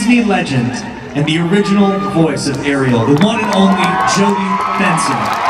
Disney legend and the original voice of Ariel, the one and only Jodi Benson.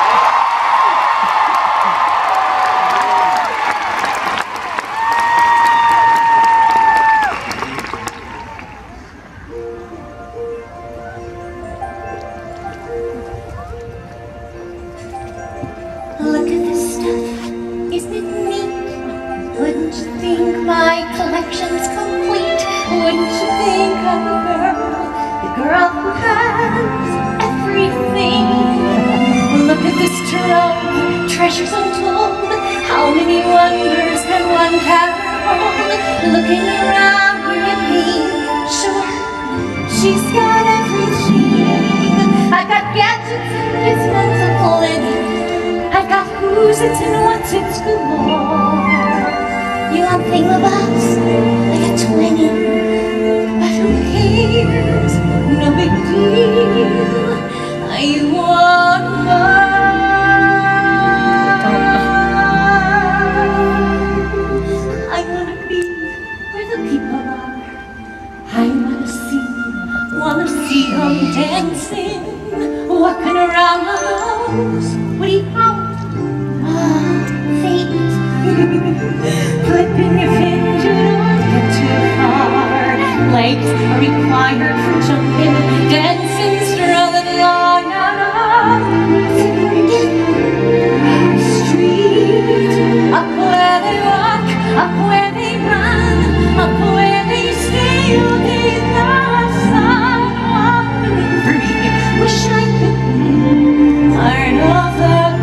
Look at this stuff, isn't it neat? Wouldn't you think my collection's complete? Wouldn't you think I'm the girl who has everything? Look at this trove, treasures untold. How many wonders can one gather hold? Looking around here at me, sure, she's got everything. I've got gadgets and gizmos aplenty. I've got who's it's and what's it's galore. You want thingamabobs? I got 20. But who cares? No big deal. I want more. I want to be where the people are. I want to see them dancing, walking around on those. What do you call it? Fate. Flipping your finger, don't get too far. Legs are required for jumping, dancing, strolling along on the street. Up where they walk, up where they run, up where they stay all day in the sun. Wandering free, wish I could be part of that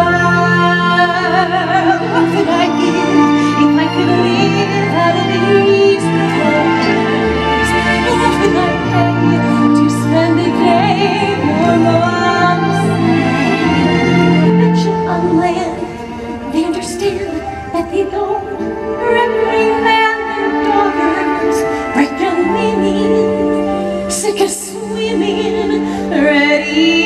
world. What could I give if I could live out of these clothes? What would I pay to spend a day more mom's side? Bet you on land they understand that they don't reprimand their daughters, break young women, sick of swimming, ready